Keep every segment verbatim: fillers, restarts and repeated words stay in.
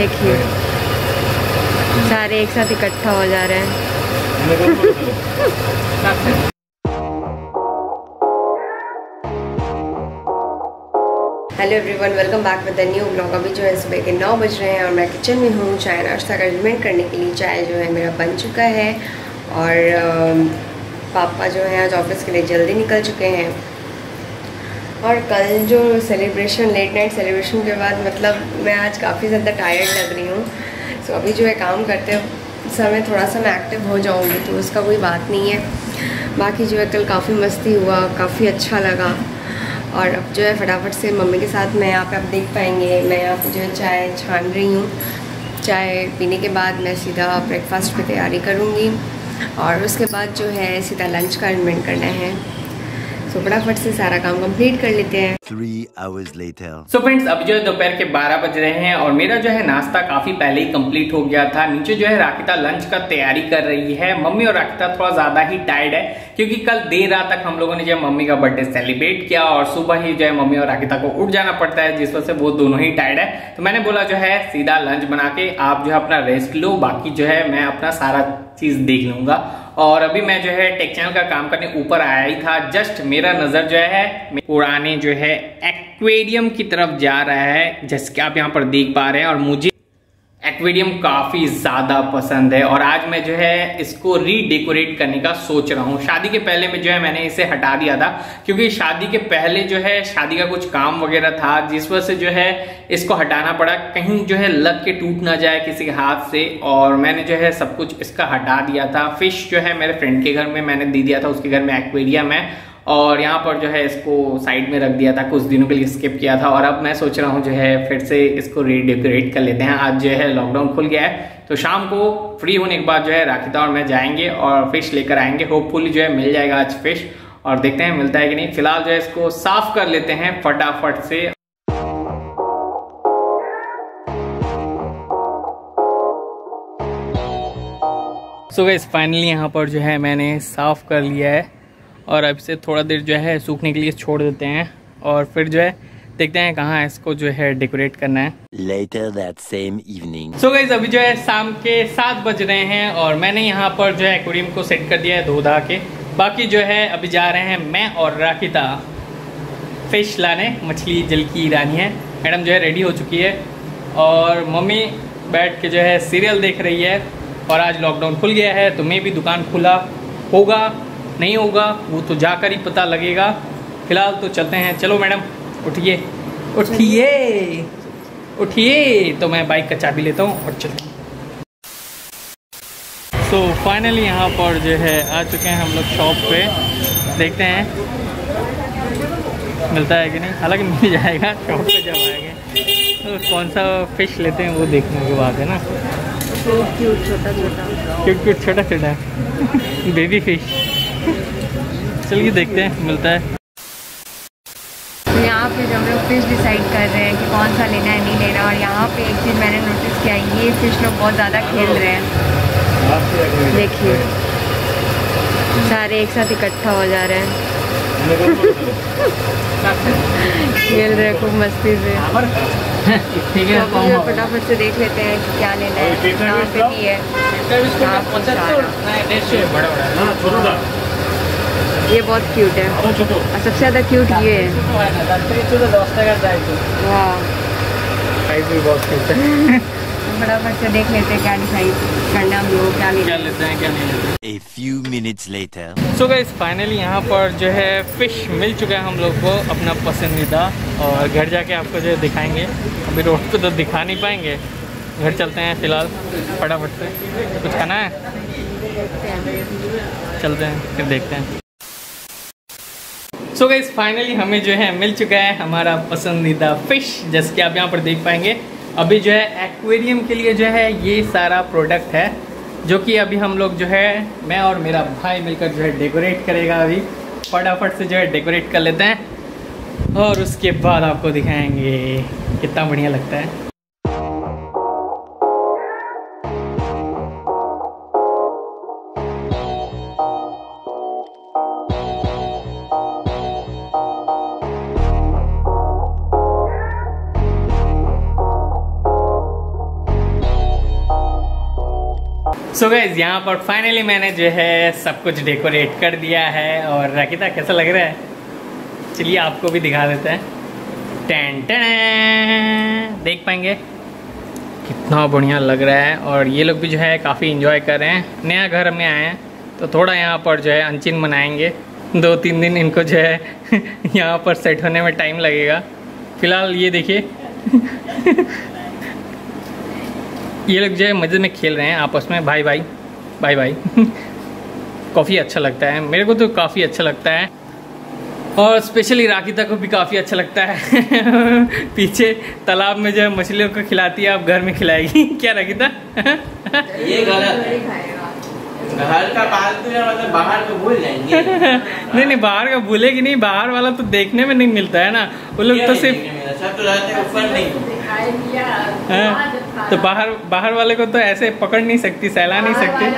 देखिए सारे एक साथ इकट्ठा हो जा रहे हैं। Hello everyone, welcome back with the new blog. अभी जो है सुबह के नौ बज रहे हैं और मैं किचन में हूँ। चाय नाश्ता का अरेंजमेंट करने के लिए चाय जो है मेरा बन चुका है और पापा जो है आज ऑफिस के लिए जल्दी निकल चुके हैं। और कल जो सेलिब्रेशन, लेट नाइट सेलिब्रेशन के बाद मतलब मैं आज काफ़ी ज़्यादा टायर्ड लग रही हूँ। सो अभी जो है काम करते समय थोड़ा सा मैं एक्टिव हो जाऊँगी तो उसका कोई बात नहीं है। बाकी जो है कल काफ़ी मस्ती हुआ, काफ़ी अच्छा लगा। और अब जो है फटाफट से मम्मी के साथ मैं यहाँ पे आप देख पाएंगे मैं यहाँ पे जो है चाय छान रही हूँ। चाय पीने के बाद मैं सीधा ब्रेकफास्ट की तैयारी करूँगी और उसके बाद जो है सीधा लंच का अरेंजमेंट करना है। तो फटाफट से सारा काम कंप्लीट कर लेते हैं। Three hours later. So friends, अभी जो है दोपहर के बारह बज रहे हैं और मेरा जो है नाश्ता काफी पहले ही कंप्लीट हो गया था। नीचे जो है राकिता लंच का तैयारी कर रही है। मम्मी और राकिता थोड़ा ज्यादा ही टायर्ड है क्योंकि कल देर रात तक हम लोगों ने जो है मम्मी का बर्थडे सेलिब्रेट किया और सुबह ही जो है मम्मी और राकिता को उठ जाना पड़ता है, जिस वजह से वो दोनों ही टायर्ड है। तो मैंने बोला जो है सीधा लंच बना के आप जो है अपना रेस्ट लो, बाकी जो है मैं अपना सारा चीज देख लूंगा। और अभी मैं जो है टेक चैनल का काम करने ऊपर आया ही था। जस्ट मेरा नजर जो है पुराने जो है एक्वेरियम की तरफ जा रहा है, जैसे कि आप यहाँ पर देख पा रहे हैं। और मुझे एक्वेरियम काफी ज्यादा पसंद है और आज मैं जो है इसको रीडेकोरेट करने का सोच रहा हूँ। शादी के पहले में जो है मैंने इसे हटा दिया था क्योंकि शादी के पहले जो है शादी का कुछ काम वगैरह था, जिस वजह से जो है इसको हटाना पड़ा, कहीं जो है लग के टूट ना जाए किसी के हाथ से। और मैंने जो है सब कुछ इसका हटा दिया था। फिश जो है मेरे फ्रेंड के घर में मैंने दे दिया था, उसके घर में एक्वेरियम है और यहाँ पर जो है इसको साइड में रख दिया था, कुछ दिनों के लिए स्किप किया था। और अब मैं सोच रहा हूँ जो है फिर से इसको रीडेकोरेट कर लेते हैं। आज जो है लॉकडाउन खुल गया है तो शाम को फ्री होने के बाद जो है राकिता और मैं जाएंगे और फिश लेकर आएंगे। होपफुली जो है मिल जाएगा आज फिश और देखते हैं मिलता है कि नहीं। फिलहाल जो है इसको साफ कर लेते हैं फटाफट से। सो गाइस फाइनली यहाँ पर जो है मैंने साफ कर लिया है और अब से थोड़ा देर जो है सूखने के लिए छोड़ देते हैं और फिर जो है देखते हैं कहाँ इसको जो है डेकोरेट करना है। Later that same evening. So guys अभी जो है शाम के सात बज रहे हैं और मैंने यहाँ पर जो है एक्वेरियम को सेट कर दिया है धो धा के। बाकी जो है अभी जा रहे हैं मैं और राकिता फिश लाने। मछली जल की रानी है मैडम जो है रेडी हो चुकी है और मम्मी बैठ के जो है सीरियल देख रही है। और आज लॉकडाउन खुल गया है तो मैं भी दुकान खुला होगा नहीं होगा वो तो जाकर ही पता लगेगा। फिलहाल तो चलते हैं। चलो मैडम उठिए उठिए उठिए। तो मैं बाइक का चाबी लेता हूँ और चलते हैं। सो फाइनली यहाँ पर जो है आ चुके हैं हम लोग शॉप पे। देखते हैं मिलता है कि नहीं, हालांकि मिल जाएगा शॉप पे जब आएंगे। तो कौन सा फिश लेते हैं वो देखने की बात है ना। क्यूट छोटा छोटा क्यूट क्यूट छोटा छोटा बेबी फिश। चलिए देखते हैं मिलता है। तो यहाँ पे जब लोग फिश डिसाइड कर रहे हैं कि कौन सा लेना है नहीं लेना, और यहाँ पे एक चीज़ मैंने नोटिस किया, ये फिश लोग बहुत ज़्यादा खेल रहे हैं। देखिए सारे एक साथ इकट्ठा हो जा रहे हैं खेल रहे हैं खूब मस्ती से। ठीक है तो फटाफट से देख लेते हैं कि क्या लेना है। यहाँ पे भी है ये बहुत क्यूट है और सबसे ज़्यादा क्यूट ये है। वाह फटाफट से देख लेते हैं क्या डिसाइड करना हम लोग क्या क्या लेते हैं क्या नहीं लेते। A few minutes later. So guys finally यहाँ पर जो है फिश मिल चुका है हम लोग को अपना पसंदीदा। और घर जाके आपको जो है दिखाएंगे। अभी रोड पे तो दिखा नहीं पाएंगे, घर चलते हैं फिलहाल फटाफट से। कुछ खाना है चलते हैं फिर देखते हैं। सो गाइस फाइनली हमें जो है मिल चुका है हमारा पसंदीदा फिश, जैसे कि आप यहाँ पर देख पाएंगे। अभी जो है एक्वेरियम के लिए जो है ये सारा प्रोडक्ट है जो कि अभी हम लोग जो है मैं और मेरा भाई मिलकर जो है डेकोरेट करेगा। अभी फटाफट से जो है डेकोरेट कर लेते हैं और उसके बाद आपको दिखाएंगे कितना बढ़िया लगता है। सो गाइस यहाँ पर फाइनली मैंने जो है सब कुछ डेकोरेट कर दिया है। और राकिता कैसा लग रहा है? चलिए आपको भी दिखा देते हैं। टेन टेन देख पाएंगे कितना बढ़िया लग रहा है। और ये लोग भी जो है काफ़ी इंजॉय कर रहे हैं। नया घर में आए हैं तो थोड़ा यहाँ पर जो है अनचिन मनाएंगे। दो तीन दिन इनको जो है यहाँ पर सेट होने में टाइम लगेगा। फिलहाल ये देखिए ये लोग जो है मजे में खेल रहे हैं आपस में, भाई भाई भाई भाई काफ़ी अच्छा लगता है मेरे को तो, काफ़ी अच्छा लगता है। और स्पेशली राकिता को भी काफ़ी अच्छा लगता है पीछे तालाब में जो है मछलियों को खिलाती है, अब घर में खिलाएगी क्या राकिता? ये गलत है। घर का पालतू है मतलब बाहर को भूल जाएंगे। नहीं नहीं बाहर का भूलेगी नहीं, बाहर वाला तो देखने में नहीं मिलता है ना, वो लोग तो सिर्फ सब तो रहते हैं ऊपर नहीं। तो बाहर बाहर वाले को तो ऐसे पकड़ नहीं सकती, सहला नहीं सकती।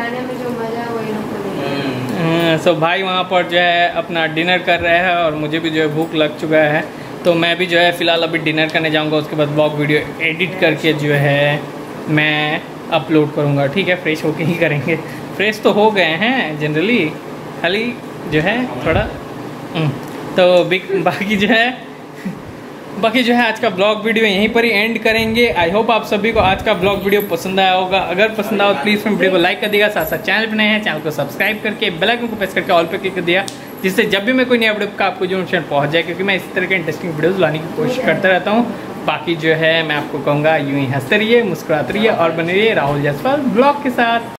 सो भाई वहाँ पर जो है अपना डिनर कर रहे हैं और मुझे भी जो है भूख लग चुका है, तो मैं भी जो है फ़िलहाल अभी डिनर करने जाऊँगा। उसके बाद ब्लॉग वीडियो एडिट करके जो है मैं अपलोड करूँगा। ठीक है, फ्रेश होके ही करेंगे। फ्रेश तो हो गए हैं जनरली, खाली जो है थोड़ा तो बाकी जो है बाकी जो है आज का ब्लॉग वीडियो यहीं पर ही एंड करेंगे। आई होप आप सभी को आज का ब्लॉग वीडियो पसंद आया होगा। अगर पसंद आया तो प्लीज़ फ्रेंड वीडियो को लाइक कर दिएगा, साथ साथ चैनल पर नए हैं चैनल को सब्सक्राइब करके बेल आइकन को प्रेस करके ऑल पे क्लिक कर दिया, जिससे जब भी मैं कोई नया वीडियो का आपको जो नोटिफिकेशन पहुंच जाए, क्योंकि मैं इस तरह के इंटरेस्टिंग वीडियोस लाने की कोशिश करता रहता हूँ। बाकी जो है मैं आपको कहूँगा यूँ ही हंसते रहिए, मुस्कुराते रहिए और बने रहिए राहुल जायसवाल ब्लॉग के साथ।